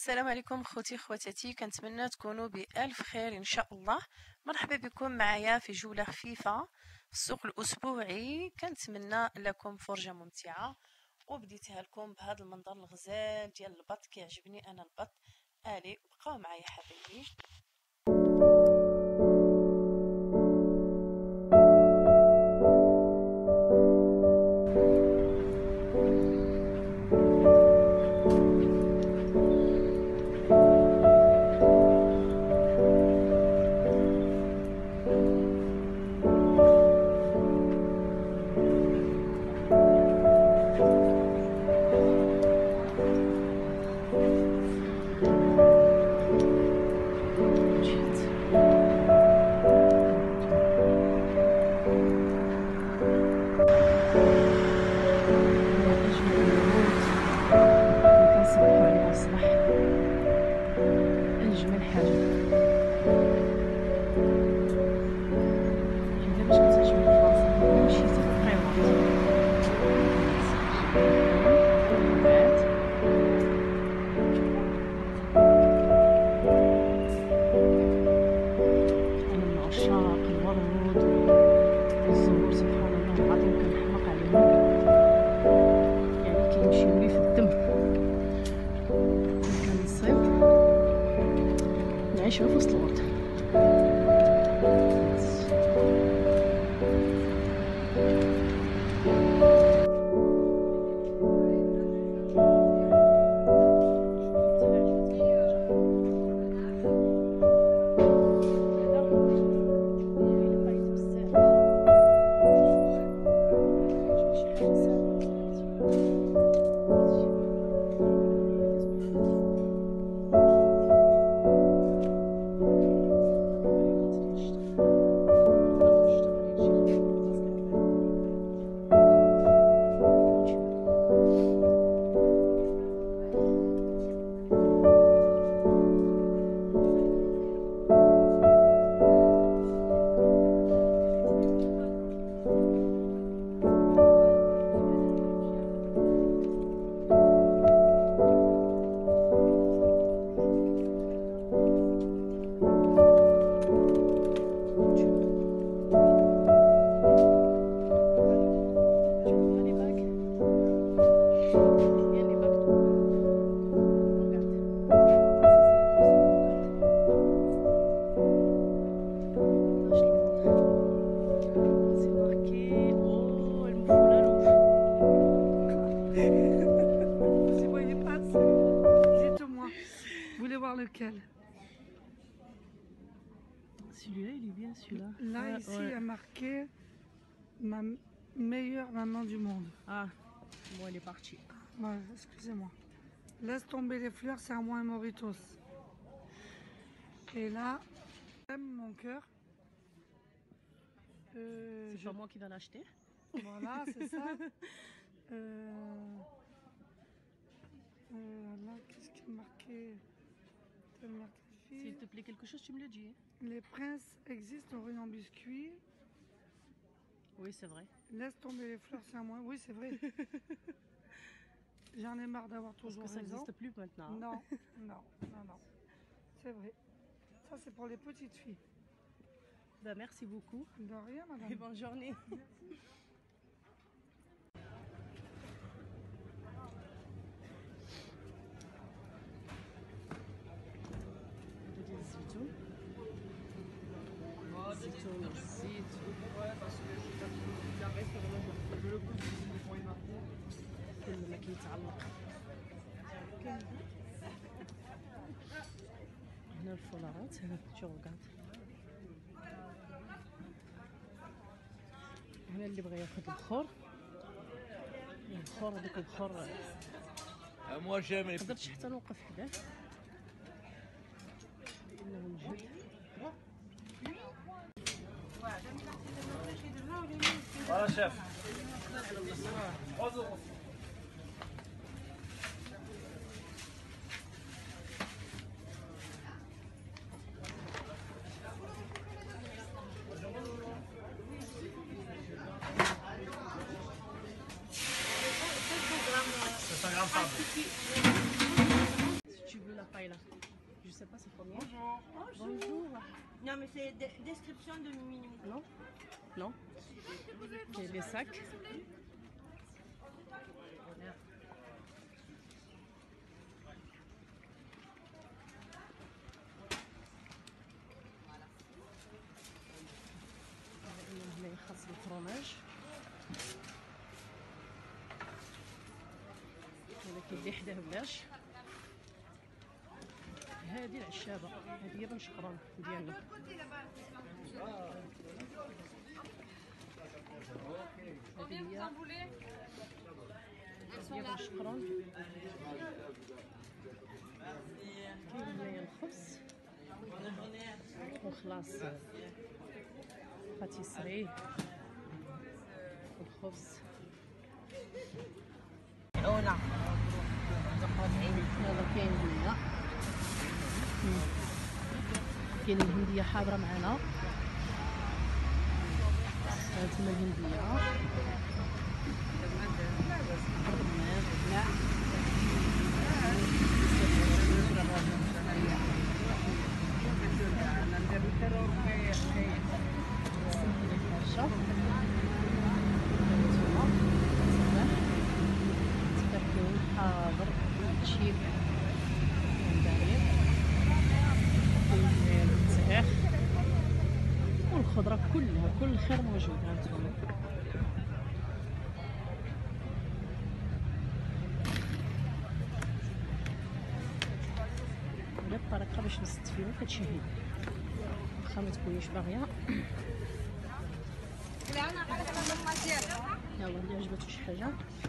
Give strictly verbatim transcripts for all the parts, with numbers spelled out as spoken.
السلام عليكم خوتي خواتاتي، كنتمنى تكونوا بألف خير ان شاء الله. مرحبا بكم معايا في جولة خفيفة في السوق الأسبوعي. كنتمنى لكم فرجة ممتعة، وبديتها لكم بهذا المنظر الغزال ديال البط. كيعجبني انا البط. الي بقاو معايا حبايبي. نعيشوا في وسط الورد. Lequel? Celui-là, il est bien, celui-là. Là, ah, ici, ouais. il y a marqué ma meilleure maman du monde. Ah, bon, elle est partie. Ouais, excusez-moi. Laisse tomber les fleurs, c'est à moi et Moritos. Et là, j'aime mon cœur. Euh, c'est je... pas moi qui vais l'acheter. Voilà, c'est ça. euh... Euh, là, qu'est-ce qui est marqué? S'il te plaît quelque chose, tu me le dis. Les princes existent au rayon biscuit. Oui, c'est vrai. Laisse tomber les fleurs, c'est à moi. Oui, c'est vrai. J'en ai marre d'avoir toujours Parce que ça raison. n'existe plus maintenant. Non, non, non, non. C'est vrai. Ça, c'est pour les petites filles. Ben, merci beaucoup. De rien, madame. Et bonne journée. Merci. كل ما كيتعلق هنا الفولارات. هنا شو ركاد هنا اللي بغى ياخذ البخور. البخور هذاك البخور ما قدرتش حتى نوقف حداه لانه مجهد. Voilà, chef. trois euros. Si tu veux la paille sais pas c'est combien. Bonjour. Bonjour. Non, mais c'est de- description de mini. Non Non. Ok, les sacs. هنا خاص بالفرomage. هذا كيدي حداه بلاش. هذه العشابه هذه هي بالشقران ديالنا. هذه هي هذه هي بالشقران. كاين هنايا الخبز وخلاص باتيسري والخبز. عونة. هذا كاين هنايا كاين الهندية حاضرة معنا. هانتوما الهندية حاضر شيف والخضرة كلها كل الخير موجود. هانتوما هذه الطريقة باش نستفيدو كتشهي واخا ما تكونيش باغية. يلا اللي عجبتو شي حاجة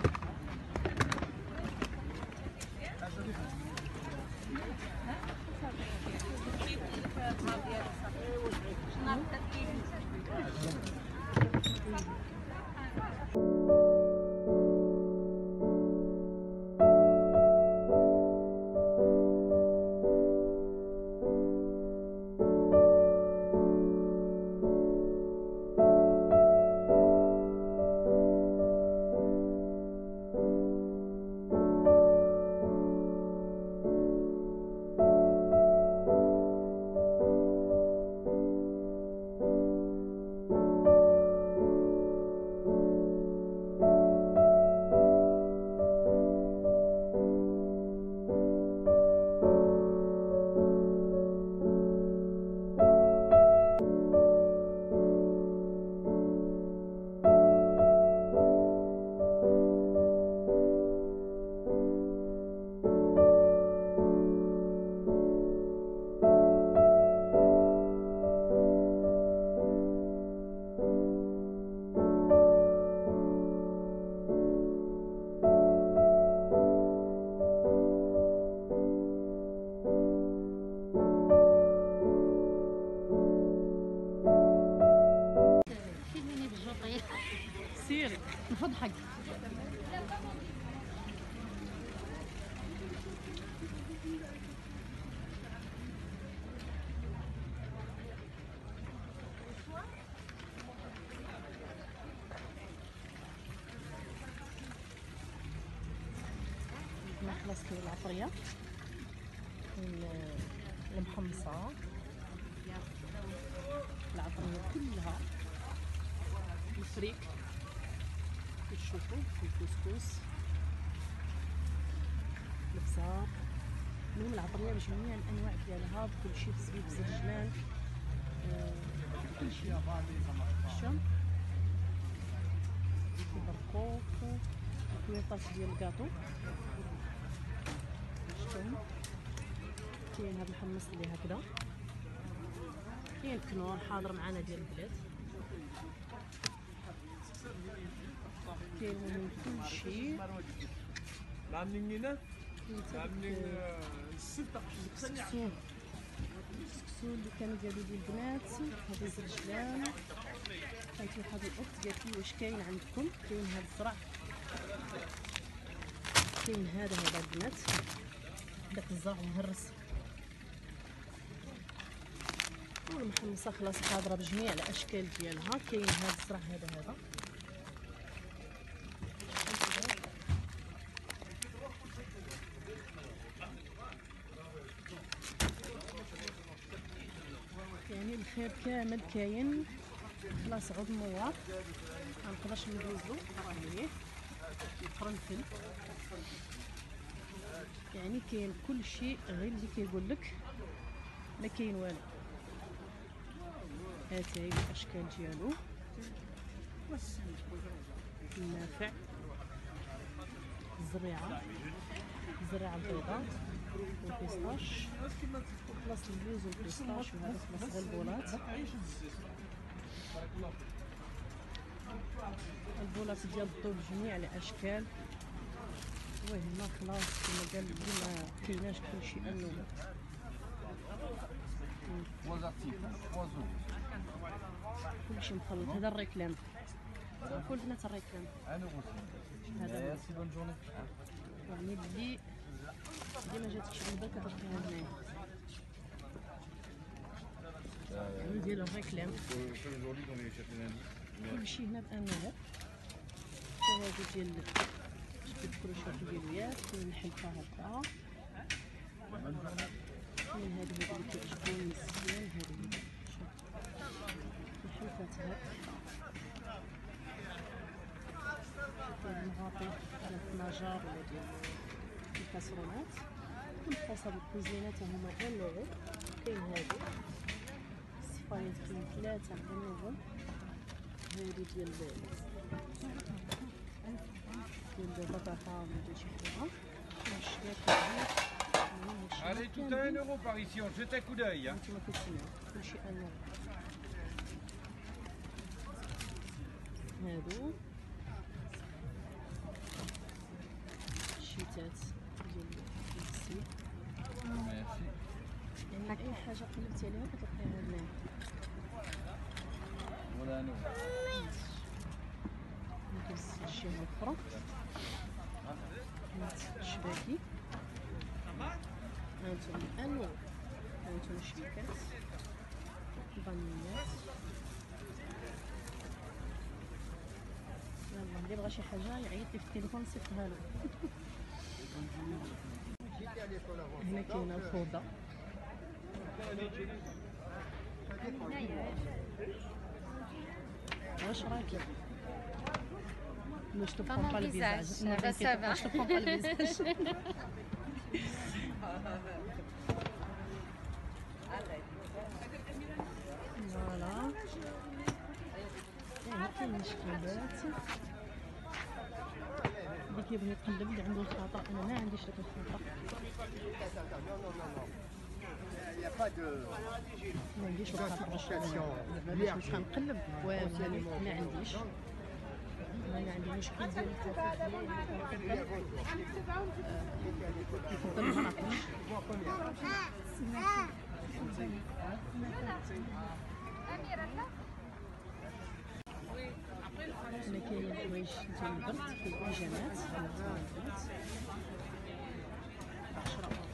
سيري نفض حق. خلاص كاين العطرية المحمصة العطرية كلها الفريك كتشوفوا الكسكس البزار. المهم العطرية بجميع الانواع ديالها بكلشي بزبيب بزرجلان كلشي. شوف البرقوق الكويطات ديال الكاطو. شفتم كاين هذا الحمص اللي هكذا. كاين الكنور حاضر معنا ديال البلاد. كاين من كلشي. عاملين هنا عاملين السلطه الكسكسو الكسكسو اللي كانوا ديالو ديال البنات. هذا الزرجلان كانت واحد الاخت قالت لي واش كاين عندكم. كاين هذا الزرع كاين هذا هذا البنات داك الزرع مهرس. والمحمصه خلاص حاضره بجميع الاشكال ديالها. كاين هذا الزرع هذا هذا يعني الخير كامل كاين. خلاص عود النوار منقدرش ندوزلو، راه ليه القرنفل، يعني كاين كل شيء غير اللي كيقول لك ما كاين والو. هاتي هي الاشكال ديالو، النافع، الزريعه، الزريعه البيضاء والبيستاش، خلاص اللوز والبيستاش، وهذا خلاص غير البولات. البولات ديال الضو بجميع الاشكال. وهنا خلاص كما قال لي ما كايناش كلشي انه كلشي مخلط. هذا الريكلام، كل بنات الريكلام هذا يعني اللي اللي ما جاتكش من بالك كتلقاها هنايا، يعني ديال الريكلام كلشي هنا بانواع. هادو ديال كل شويه دياليات، كاين الحلفه هكا، كاين هادو اللي كيعجبوني مزيان، هادو الحلفات هاد ديال المغاطي ديال الطناجر ولا ديال الكاسرونات. كنقص هاد الكوزينات هما انواع. كاين هادو الصفايات كاين ثلاثه انواع. هادو ديال ديال البطاطا ولا شي حاجه. Allez, tout à un euro par ici, on jette un coup d'œil. Hein. كلشي انواع. هادو الشيتات ديال السيد، يعني اي حاجه قلبتي عليها كتلقايها هنايا. ولا نو ندوز الجهه الاخرى. الشباكي هانتوما الانواع، هانتوما الشبكات، البانيات. يلا اللي بغى شي حاجه يعيط لي في التليفون نصيفطها له. هنا كاينه الفوضى، واش راكي؟ Ne je te prends pas le visage. Non, t'inquiète pas, je te prends pas le visage. Voilà. يعني كاين شكلات اللي كيبغي يقلب اللي عنده الخطأ. انا ما عنديش داك الخطأ، ما عنديش الخطأ باش باش نبقى نقلب. ما عنديش انا عندي مشكل ديال التفاح. نفضل المراكش. هنا كاين الحوايج ديال البرد في البيجامات، عشرة اورو.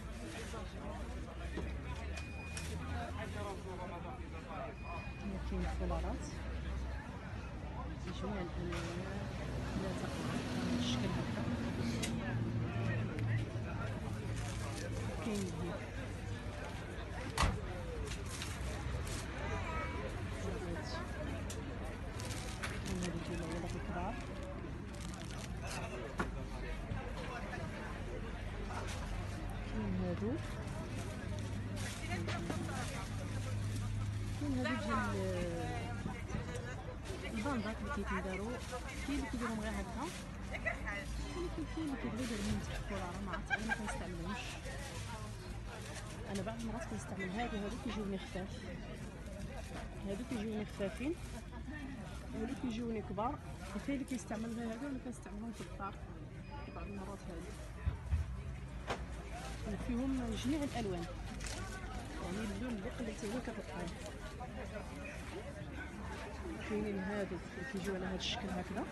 هنا كاين الفولارات بجميع الانواع، لا تقطع الشكل هكا. كاين الزيت، هادو ديال الولاد الكبار. كاين هادو كاين هادو ديال الباندات اللي كيتندارو. كاين اللي كيديرهم غير هكا، ولكن كاين اللي كيبغي يدير لهم تحت الفراره. ما عرفت انا ما كنستعملهمش. انا بعض المرات كنستعمل هادو، هادو كيجيوني خفاف، هادو كيجيوني خفافين، هادو كيجيوني كبار. وكاين اللي كيستعمل غير هادو، انا كنستعملهم في الدار بعض المرات. هادو فيهم جميع الالوان، يعني اللون اللي قلبتي هو كتلقاه. كاينين هادو اللي كيجيو على هاد الشكل هكذا،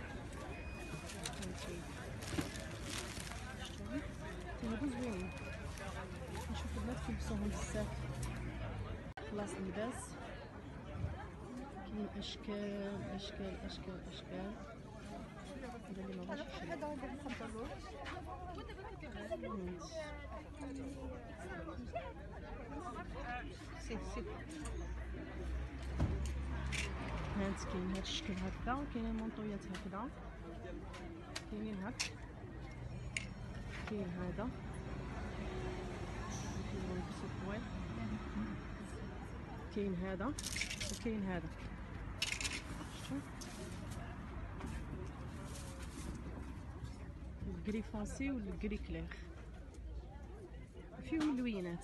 هادو زوينين. نشوف البنات كيلبسوهم بزاف. خلاص اللباس كاين اشكال اشكال اشكال اشكال. هذا اللي ما بغاش يشري سي سي هانت كاين هاد الشكل هكا، كاينين المونطويات هكذا، كاينين هاك، كاين هذا كاين لبسو طويل، كاين هذا وكاين هذا. شفتو الكري فونسي والكري كلير فيهم اللوينات.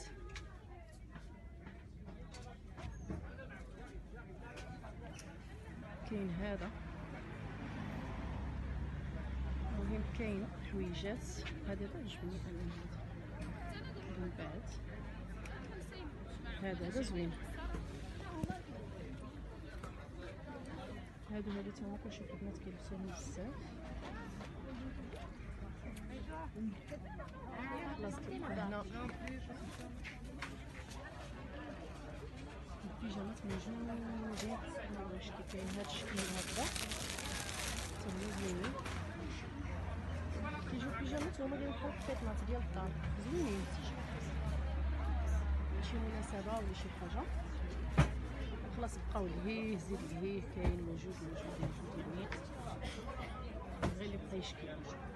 كاين هذا، المهم كاين حويجات هذا عجبني انا هذا من بعد، هذا هذا زوين، هادو هادو تما كنشوف البنات كيلبسوهم بزاف. خلاص هنا البيجامات موجودين، واش كاين هاد الشكل هكذا حتى هما زوينين، كيجيو البيجامات هما دايرين بحال الكوطنات ديال الدار، زوينين شي مناسبة ولا شي حاجة. خلاص بقاو لهيه زيد لهيه، كاين موجود موجود موجود غير اللي بقى يشكي.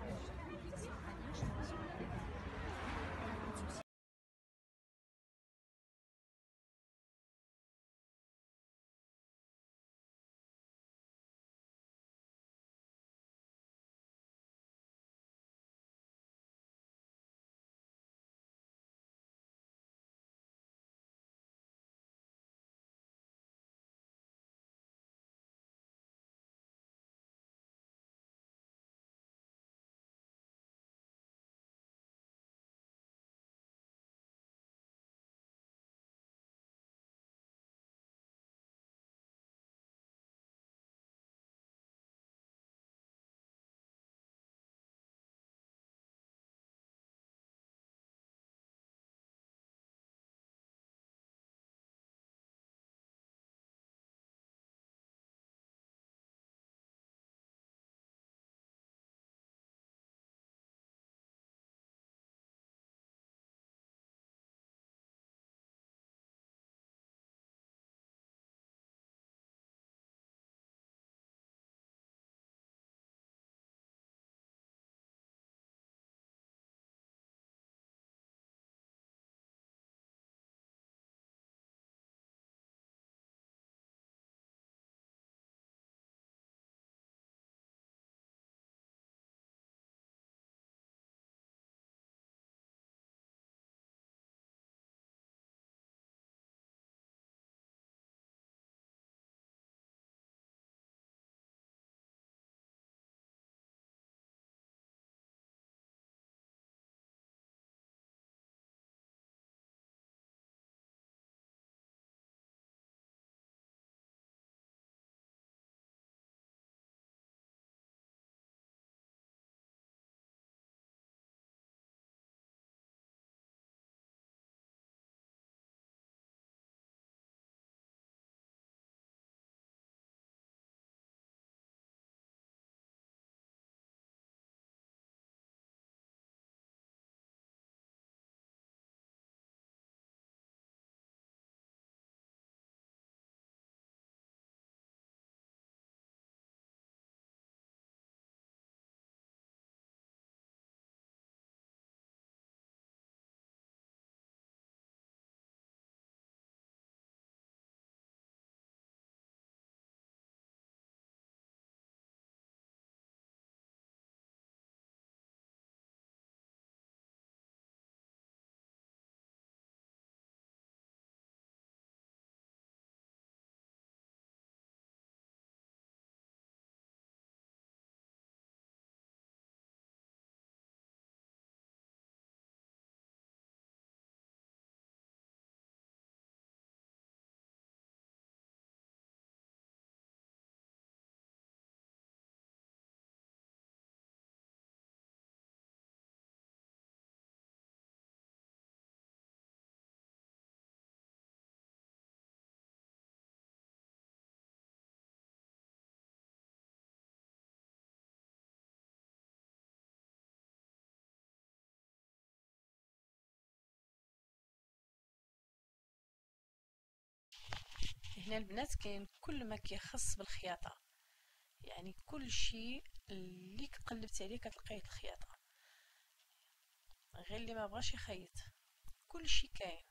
حنا البنات كاين كل ما كيخص بالخياطه، يعني كل شيء اللي قلبت عليه كتلقايه الخياطه، غير اللي ما بغاش يخيط كل شيء كاين.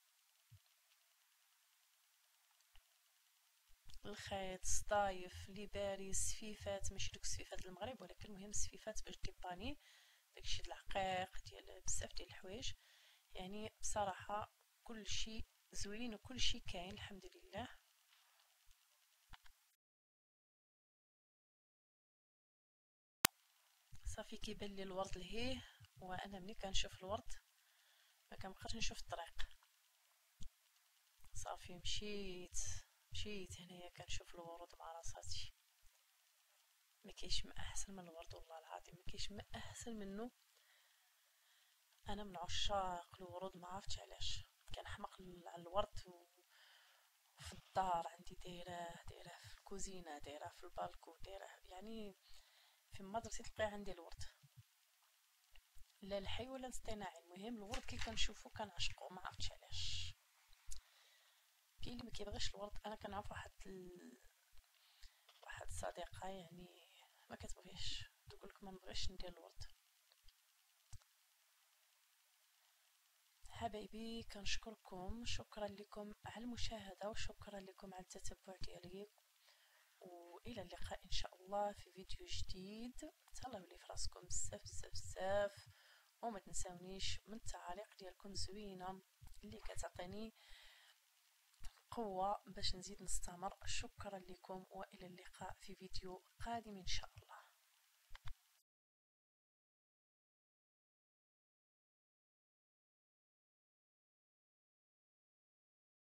الخيط، الصدايف، لي باري، السفيفات، ماشي دوك السفيفات المغرب ولكن المهم السفيفات باش ديباني داكشي د العقيق ديال بزاف ديال الحوايج. يعني بصراحه كل شيء زوين وكل شيء كاين الحمد لله. صافي كيبان لي الورد لهيه، وانا ملي كنشوف الورد ما كنبقاش نشوف الطريق. صافي مشيت مشيت هنايا كنشوف الورود مع راساتي، ما كاينش ما احسن من الورد والله العظيم، ما كاينش ما احسن منه. انا من عشاق الورود، ما عرفتش علاش كنحماق على الورد. وفي الدار عندي دايره دايره في الكوزينه، دايره في البالكو، دايره يعني في مدرسه تلقاي عندي الورد، لا الحي ولا الاصطناعي. المهم الورد كي كنشوفو كنعشقو، ما عرفتش علاش. كاين اللي ما كيبغيش الورد. انا كنعرف واحد ال... واحد الصديقه يعني ما كتبغيش، تقول لك ما نبغيش ندير الورد. حبايبي كنشكركم، شكرا لكم على المشاهده وشكرا لكم على التتبع ديالي، والى اللقاء ان شاء الله في فيديو جديد. تهلاو لي فراسكم بزاف بزاف بزاف، وما تنساونيش من التعاليق ديالكم زوينه اللي كتعطيني قوه باش نزيد نستمر. شكرا لكم والى اللقاء في فيديو قادم ان شاء الله.